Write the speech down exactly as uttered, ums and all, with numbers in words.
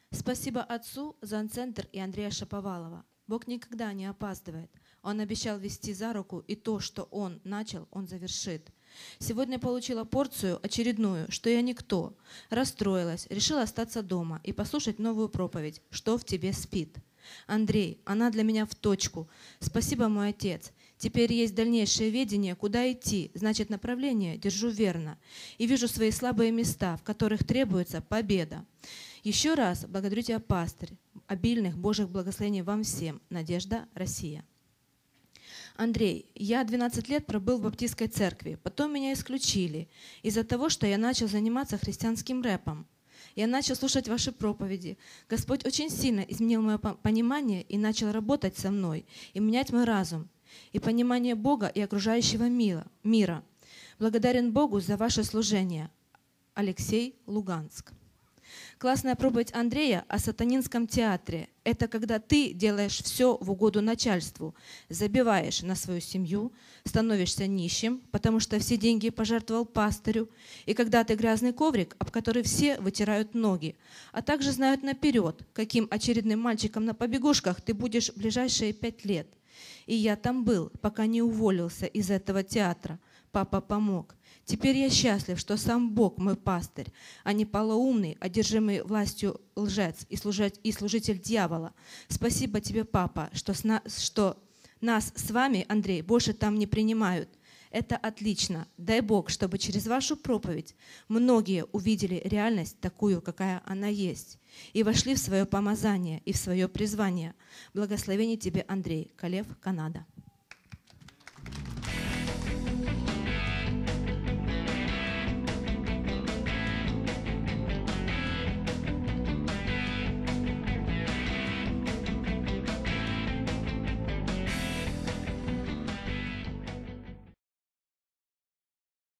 Спасибо Отцу, Зан-центр и Андрея Шаповалова. Бог никогда не опаздывает. Он обещал вести за руку, и то, что Он начал, Он завершит. Сегодня получила порцию очередную, что я никто. Расстроилась, решила остаться дома и послушать новую проповедь «Что в тебе спит?». Андрей, она для меня в точку. Спасибо, мой отец. Теперь есть дальнейшее видение, куда идти, значит, направление держу верно. И вижу свои слабые места, в которых требуется победа. Еще раз благодарю тебя, пастырь. Обильных Божьих благословений вам всем. Надежда, Россия. Андрей, я двенадцать лет пробыл в баптистской церкви, потом меня исключили из-за того, что я начал заниматься христианским рэпом. Я начал слушать ваши проповеди. Господь очень сильно изменил мое понимание и начал работать со мной и менять мой разум и понимание Бога и окружающего мира. мира. Благодарен Богу за ваше служение. Алексей, Луганск. Классная проповедь Андрея о сатанинском театре. Это когда ты делаешь все в угоду начальству, забиваешь на свою семью, становишься нищим, потому что все деньги пожертвовал пастырю, и когда ты грязный коврик, об который все вытирают ноги, а также знают наперед, каким очередным мальчиком на побегушках ты будешь в ближайшие пять лет. И я там был, пока не уволился из этого театра. Папа помог. Теперь я счастлив, что сам Бог мой пастырь, а не полоумный, одержимый властью лжец и, служить, и служитель дьявола. Спасибо тебе, папа, что, сна, что нас с вами, Андрей, больше там не принимают. Это отлично. Дай Бог, чтобы через вашу проповедь многие увидели реальность такую, какая она есть, и вошли в свое помазание и в свое призвание. Благословение тебе, Андрей. Калев, Канада.